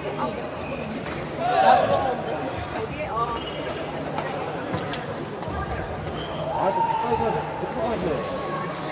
나 들어가는데. 어디에? 좀 가까이서 하자. 가까이서.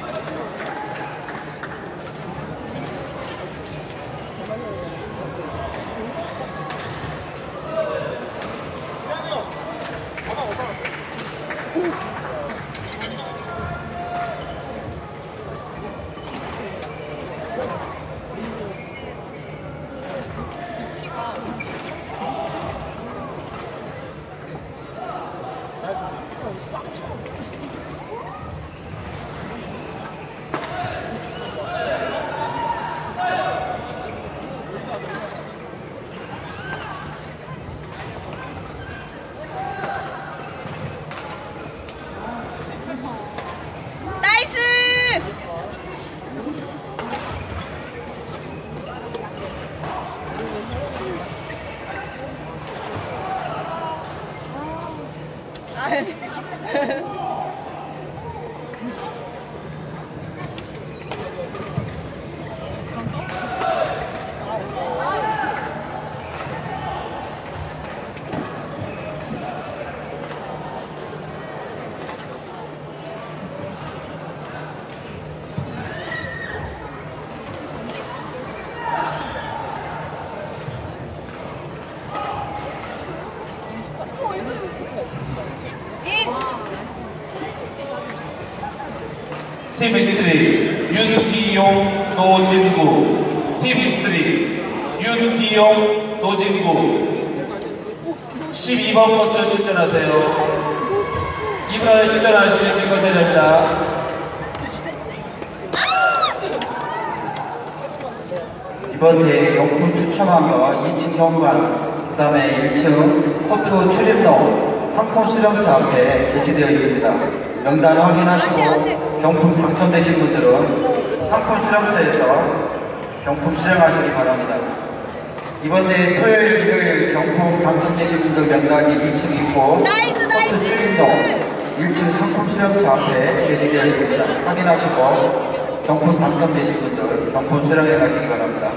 팀 익스트림 윤기용 노진구 팀 익스트림 윤기용 노진구 12번 코트 출전하세요. 2분 안에 출전 안 하시면 뒷거 처리합니다. 이번 대회 경품 추첨하며 2층 현관, 그 다음에 1층 코트 출입로 상품 수령차 앞에 게시되어 있습니다. 명단 확인하시고 경품 당첨되신 분들은 상품 수령차에서 경품 수령하시기 바랍니다. 이번 대회 토요일, 일요일 경품 당첨되신 분들 명단이 2층 있고 코트 출입로 1층 상품 수령차 앞에 게시되어 있습니다. 확인하시고 경품 당첨되신 분들 경품 수령해 가시기 바랍니다.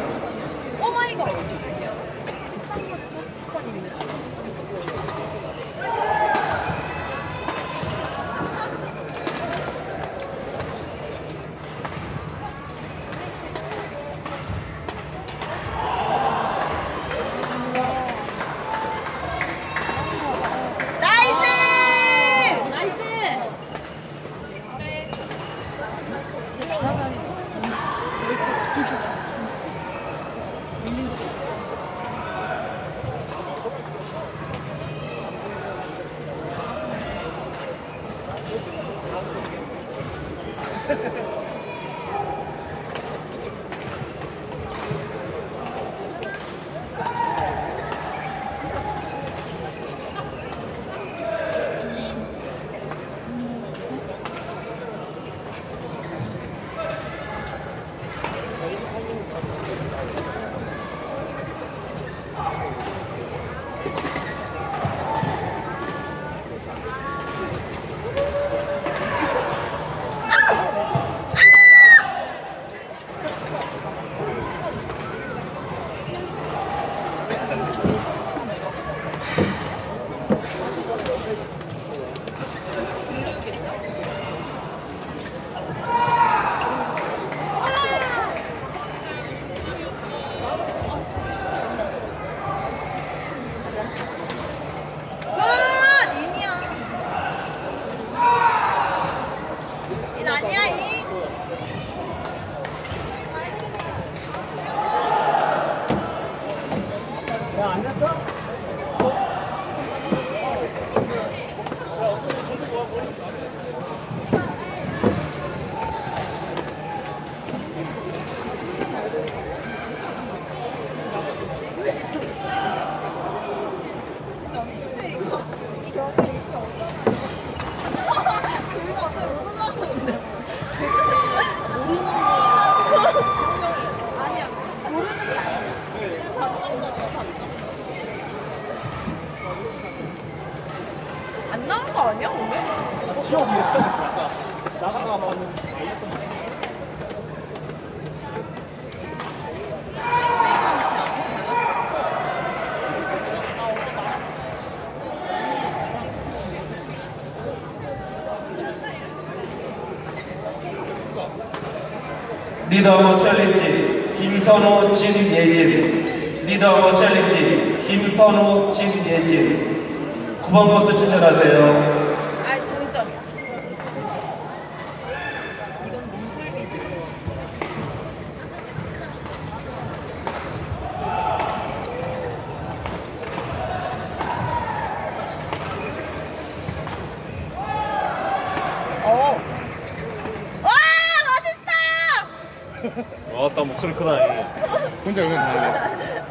안 나온 거 아니야 오늘? 시험 나가다가 봤는데 리더 챌린지 김선우 진예진. 리더 챌린지 김선우 진예진. 9번 코트 출전하세요. 아, 동점이야. 이건 몽골비지. 와, 멋있어요! 아따 목소리 크다. 혼자 이건 다 하네.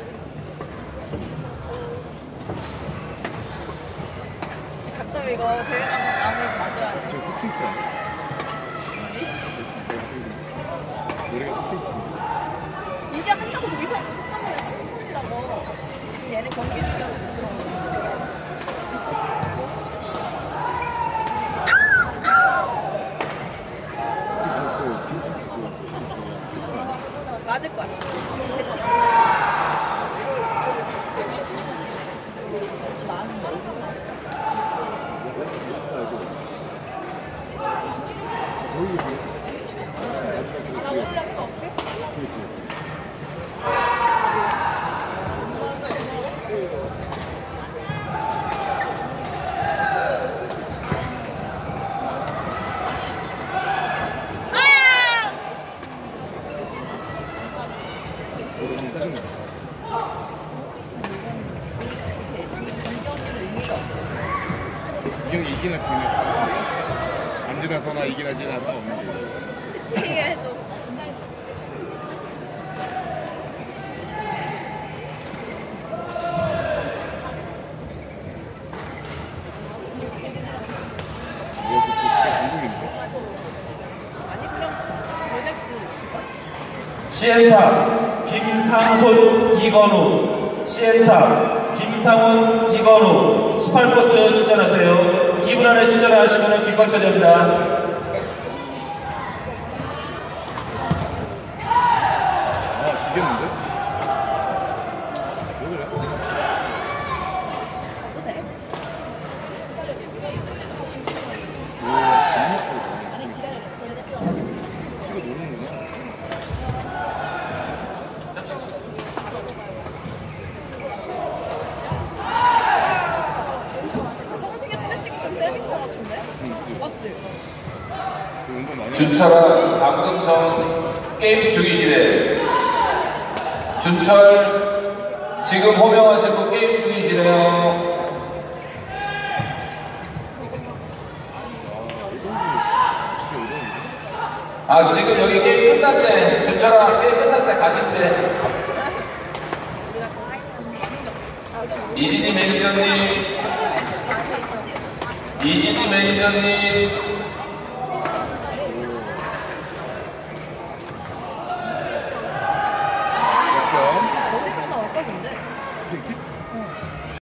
가끔 이거 대회 나가면 남을 봐줘야 돼. 저 쿠킹크야. 노래가 쿠킹크. 이제 한자고 저기 첫선에 첫번이라고. 지금 얘네 경기 중이어서 못 들어오는 맞을 거 아니야. 이 경기 이기나 지나 안 지나서나 이기나 지나서 없는 게. 슈팅에 해도. 이거 궁금인데. 아니, 그냥 로렉스 직원? 시엔탑 김상훈 이건우. 시엔탑 김상훈 이건우. 18코트 출전하세요. 2분 안에 출전하시면 뒷광 처리합니다. 아 지겠는데? 왜 그래? 저도 돼. 치고 노는구나. 성직의 스매싱이 좀 세질 것 같은데? 맞지? 운동 많이 준철아, 방금 전 게임 중이시래. 준철, 지금 호명하신 분 게임 중이시래요. 아, 지금 여기 게임 끝났대. 준철아, 게임 끝났대. 가신대. 이진희 매니저님, 이진희 매니저님,